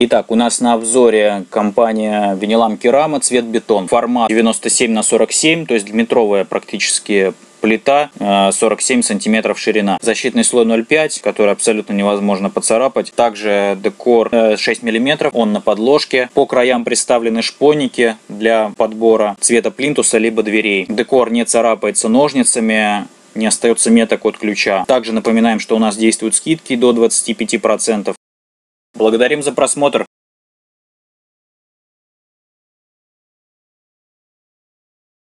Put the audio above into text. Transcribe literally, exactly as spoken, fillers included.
Итак, у нас на обзоре компания Винилам Керама, цвет бетон. Формат девяносто семь на сорок семь, то есть метровая практически плита, сорок семь сантиметров ширина. Защитный слой ноль пять, который абсолютно невозможно поцарапать. Также декор шесть миллиметров, он на подложке. По краям представлены шпоники для подбора цвета плинтуса либо дверей. Декор не царапается ножницами, не остается меток от ключа. Также напоминаем, что у нас действуют скидки до двадцати пяти процентов. Благодарим за просмотр.